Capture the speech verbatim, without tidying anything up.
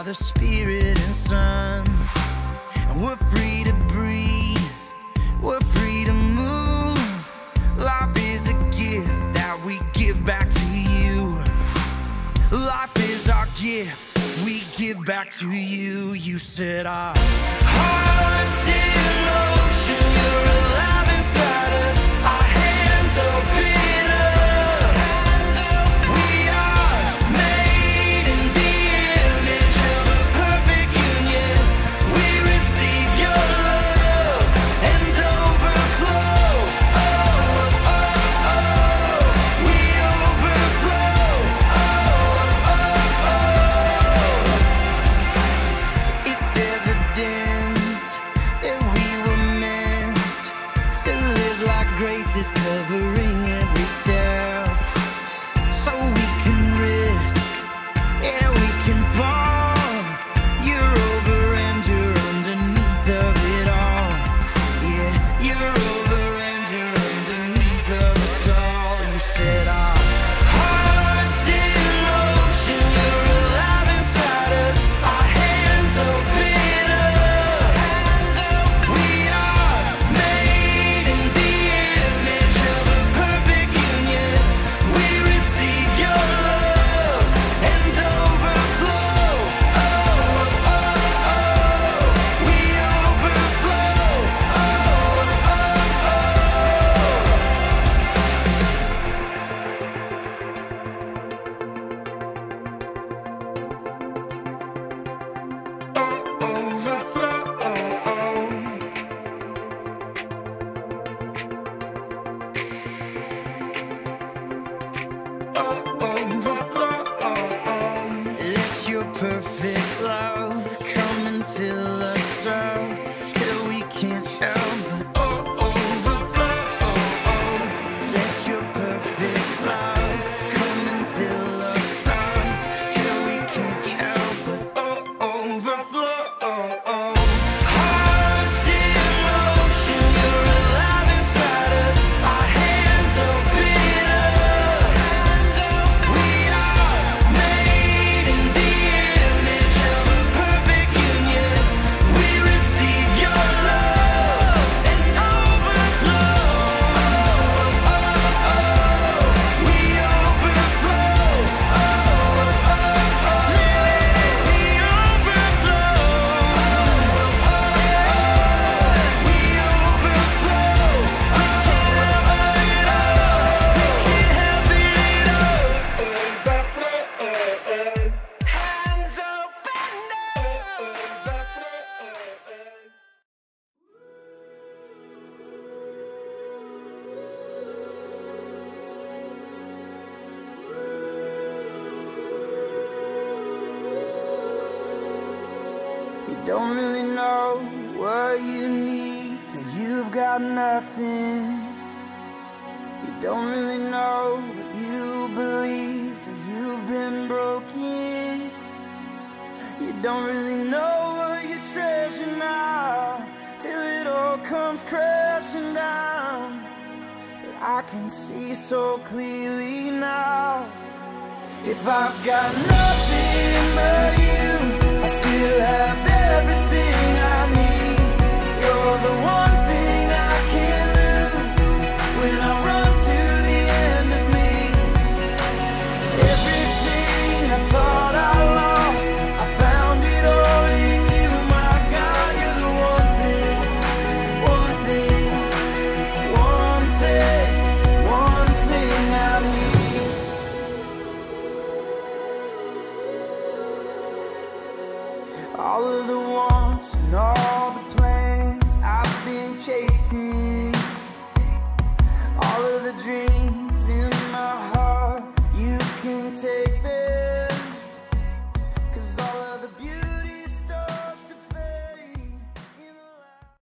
Father, Spirit, and Son. And we're free to breathe, we're free to move. Life is a gift that we give back to you. Life is our gift, we give back to you. You set our hearts in motion, you're alive inside us, our hands open up. We are made in the image of a perfect union. We receive your love and overflow. Oh, oh, oh, we overflow. Oh, oh, oh. It's evident that we were meant to live like grace is covering every step. So we can risk, yeah, we can fall. You're over and you're underneath of it all. Yeah, you're over and you're underneath of us all. You said our hearts in motion, you're alive inside us, our hands open up. We are made in the image of a perfect union. We receive your love and overflow. Oh, oh, oh, we overflow. Oh, oh, oh, overflow. Let your perfect love come and fill us up till we can't help but oh, overflow. Let your perfect love come and fill us up till we can't help but oh, overflow. Hearts in motion, you're alive inside us, our hands open up. We are made in the image of a perfect union. We receive your love and overflow. Oh, oh, oh, we overflow. Oh, oh, oh, let it be overflow. Oh, we overflow. We can't help it all. We can't help it all. Hands open up. You don't really know what you need till you've got nothing. You don't really know what you believe till you've been broken. You don't really know what you treasure now till it all comes crashing down. But I can see so clearly now. If I've got nothing but you, I still have everything I need. You're the one thing I can't lose when I run to the end of me. Everything I thought I lost, I found it all in you. My God, you're the one thing, one thing, one thing, one thing I need. All of the wants and all the plans I've been chasing, all of the dreams in my heart, you can take them. 'Cause all